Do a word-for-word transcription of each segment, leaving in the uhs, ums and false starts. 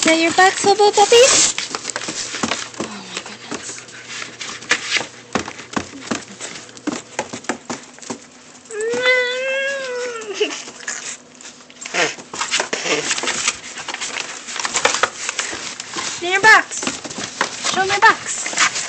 that your box, Hobo puppies? Oh my goodness. In your box. Show me your box.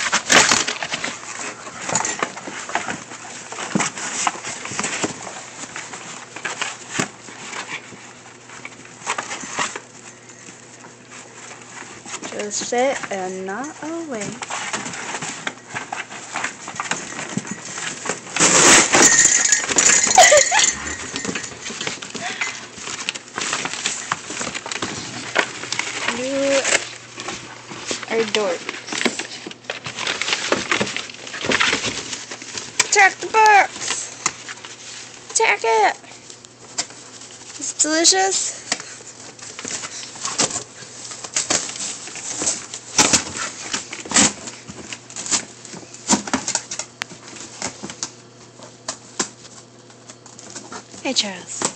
Just sit and not away. You are dorks. Attack the box! Attack it! It's delicious. Hey, Charles.